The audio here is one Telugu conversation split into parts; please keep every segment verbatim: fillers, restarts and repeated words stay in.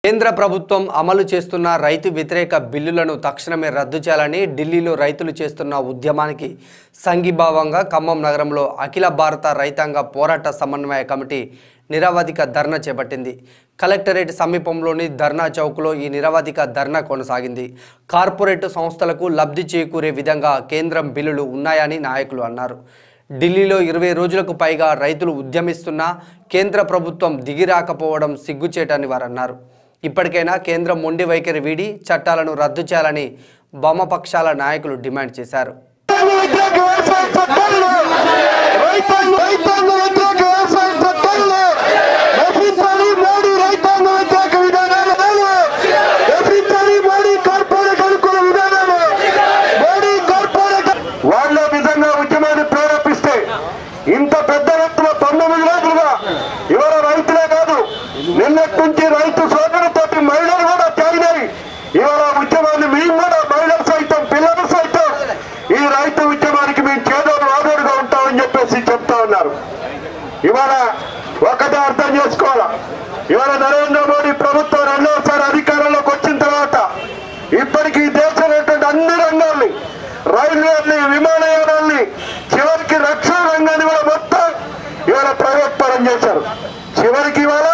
కేంద్ర ప్రభుత్వం అమలు చేస్తున్న రైతు వ్యతిరేక బిల్లులను తక్షణమే రద్దు చేయాలని ఢిల్లీలో రైతులు చేస్తున్న ఉద్యమానికి సంఘీభావంగా ఖమ్మం నగరంలో అఖిల భారత రైతాంగ పోరాట సమన్వయ కమిటీ నిరవధిక ధర్నా చేపట్టింది. కలెక్టరేట్ సమీపంలోని ధర్నా చౌక్లో ఈ నిరవధిక ధర్నా కొనసాగింది. కార్పొరేట్ సంస్థలకు లబ్ధి చేకూరే విధంగా కేంద్రం బిల్లులు ఉన్నాయని నాయకులు అన్నారు. ఢిల్లీలో ఇరవై రోజులకు పైగా రైతులు ఉద్యమిస్తున్నా కేంద్ర ప్రభుత్వం దిగిరాకపోవడం సిగ్గుచేటని వారన్నారు. ఇప్పటికైనా కేంద్రం మొండి వైఖరి వీడి చట్టాలను రద్దు చేయాలని వామపక్షాల నాయకులు డిమాండ్ చేశారు. ఇంత పెద్ద ఎత్తున పంతొమ్మిది రోజులుగా ఇవాళ రైతులే కాదు, నిన్నటి నుంచి రైతు సోదరులతోటి మహిళలు కూడా త్యాగినాయి. ఇవాళ ఉద్యమాన్ని మేము కూడా మహిళలు సైతం పిల్లలు సైతం ఈ రైతు ఉద్యమానికి మేము చేదోడు వాదోడుగా ఉంటామని చెప్పేసి చెప్తా ఉన్నారు. ఇవాళ ఒకటే అర్థం చేసుకోవాలా, ఇవాళ నరేంద్ర మోడీ ప్రభుత్వం రెండోసారి అధికారంలోకి వచ్చిన తర్వాత ఇప్పటికీ దేశంలో అన్ని రంగాల్ని, రైల్వేల్ని, విమానయానాల్ని, చివరికి రక్షణ రంగాన్ని కూడా మొత్తం ఇవాళ ప్రైవేట్ పరం చేశారు. చివరికి ఇవాళ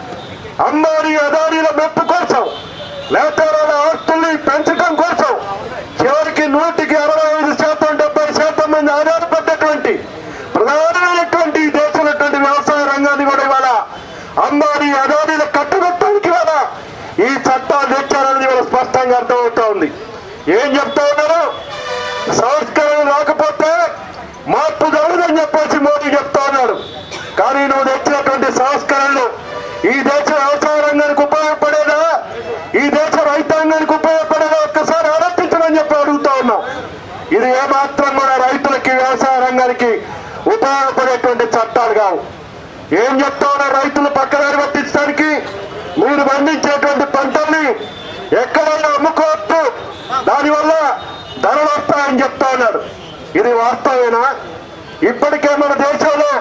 అంబానీ అదానీల మెప్పు కోసం, లేకపోతే వాళ్ళ ఆస్తుల్ని పెంచడం కోసం చివరికి నూటికి అరవై ఐదు శాతం డెబ్బై శాతం మంది ఆధారపడ్డటువంటి ప్రధానమైనటువంటి ఈ దేశంలో వ్యవసాయ రంగాన్ని కూడా ఇవాళ అంబానీ అదానీల కట్టుబెట్టడానికి ఇవాళ ఈ చట్టాలు తెచ్చారని ఇవాళ స్పష్టంగా అర్థమవుతా ఉంది. ఏం చెప్తా ఉన్నారు? సంస్కరణ రాకపోతే మార్పు జరగదని చెప్పేసి మోడీ చెప్తా ఉన్నాడు. కానీ నువ్వు తెచ్చినటువంటి సంస్కరణలు ఈ దేశ వ్యవసాయ రంగానికి ఉపయోగపడేదా, ఈ దేశ రైతాంగానికి ఉపయోగపడేదా ఒక్కసారి ఆలోచించమని చెప్పి అడుగుతా ఉన్నాం. ఇది ఏమాత్రం కూడా రైతులకి, వ్యవసాయ రంగానికి ఉపయోగపడేటువంటి చట్టాలు కావు. ఏం చెప్తా ఉన్నారు? రైతులు పక్కదారి పట్టించడానికి మీరు పండించేటువంటి పంటల్ని ఎక్కడైనా అమ్ముకోవచ్చు, దానివల్ల ధరలు వస్తాయని చెప్తా ఉన్నారు. ఇది వాస్తవేనా? ఇప్పటికే మన దేశంలో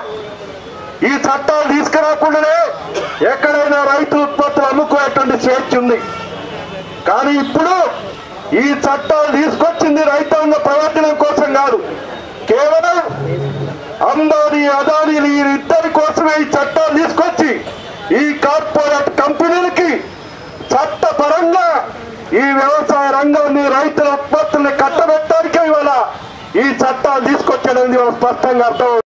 ఈ చట్టాలు తీసుకురాకుండానే ఎక్కడైనా రైతు ఉత్పత్తులు అమ్ముకునేటువంటి స్వేచ్ఛ ఉంది. కానీ ఇప్పుడు ఈ చట్టాలు తీసుకొచ్చింది రైతాంగ ప్రయోజనం కోసం కాదు, కేవలం అంబానీ అదానీలు ఈ ఇద్దరి కోసమే ఈ చట్టాలు తీసుకొచ్చి ఈ కార్పొరేట్ కంపెనీలకి చట్టపరంగా ఈ వ్యవసాయ రంగాన్ని, రైతుల ఉత్పత్తుల్ని కట్టబెట్టడానికే ఇవాళ ఈ చట్టాలు తీసుకొచ్చడం స్పష్టంగా అర్థం.